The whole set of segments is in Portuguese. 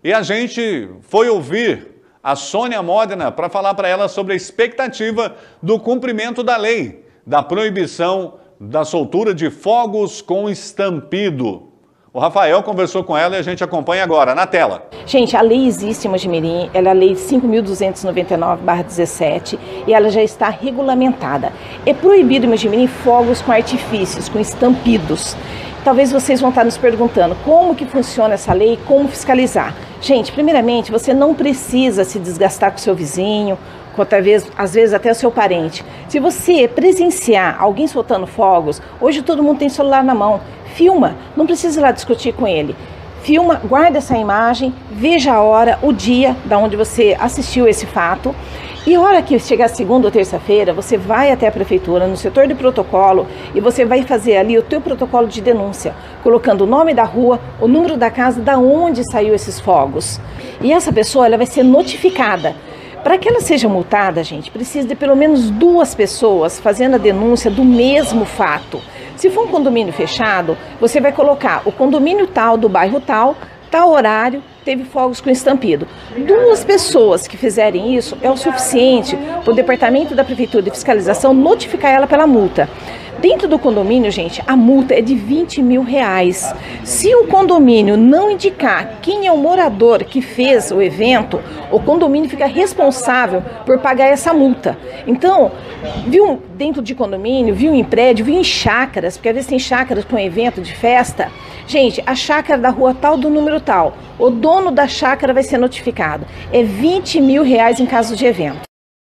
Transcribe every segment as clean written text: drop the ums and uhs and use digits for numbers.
E a gente foi ouvir a Sônia Modena para falar para ela sobre a expectativa do cumprimento da lei, da proibição da soltura de fogos com estampido. O Rafael conversou com ela e a gente acompanha agora, na tela. Gente, a lei existe em Mojimirim, ela é a lei 5.299/17 e ela já está regulamentada. É proibido em Mojimirim fogos com artifícios, com estampidos. Talvez vocês vão estar nos perguntando como que funciona essa lei e como fiscalizar. Gente, primeiramente, você não precisa se desgastar com o seu vizinho, às vezes até o seu parente. Se você presenciar alguém soltando fogos, hoje todo mundo tem celular na mão, filma, não precisa ir lá discutir com ele. Filma, guarda essa imagem, veja a hora, o dia da onde você assistiu esse fato. E a hora que chegar segunda ou terça-feira, você vai até a prefeitura, no setor de protocolo, e você vai fazer ali o teu protocolo de denúncia, colocando o nome da rua, o número da casa, da onde saiu esses fogos. E essa pessoa ela vai ser notificada. Para que ela seja multada, gente, precisa de pelo menos 2 pessoas fazendo a denúncia do mesmo fato. Se for um condomínio fechado, você vai colocar o condomínio tal, do bairro tal, tal horário, teve fogos com estampido. 2 pessoas que fizerem isso é o suficiente para o departamento da prefeitura de fiscalização notificar ela pela multa. Dentro do condomínio, gente, a multa é de R$20 mil. Se o condomínio não indicar quem é o morador que fez o evento, o condomínio fica responsável por pagar essa multa. Então, viu dentro de condomínio, viu em prédio, viu em chácaras, porque às vezes tem chácaras com evento de festa. Gente, a chácara da rua tal, do número tal, o dono da chácara vai ser notificado. É R$20 mil em caso de evento.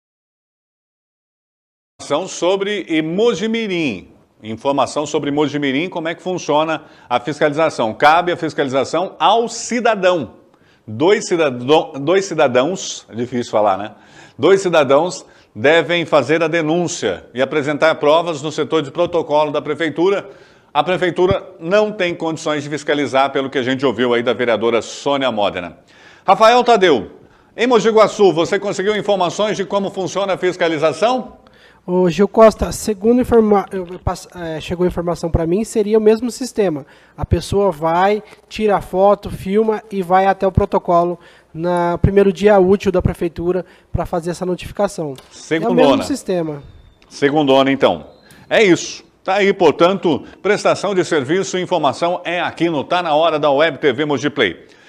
Sobre Mojimirim. Informação sobre Mojimirim, como é que funciona a fiscalização. Cabe a fiscalização ao cidadão. Dois cidadãos, é difícil falar, né? 2 cidadãos devem fazer a denúncia e apresentar provas no setor de protocolo da prefeitura. A prefeitura não tem condições de fiscalizar, pelo que a gente ouviu aí da vereadora Sônia Modena. Rafael Tadeu, em Mogi Guaçu, você conseguiu informações de como funciona a fiscalização? Ô Gil Costa, segundo chegou informação para mim, seria o mesmo sistema. A pessoa vai, tira a foto, filma e vai até o protocolo no primeiro dia útil da prefeitura para fazer essa notificação. Segundona. É o mesmo sistema. Segundona, então. É isso. Tá aí, portanto, prestação de serviço e informação é aqui no Tá Na Hora da Web TV Mogi Play.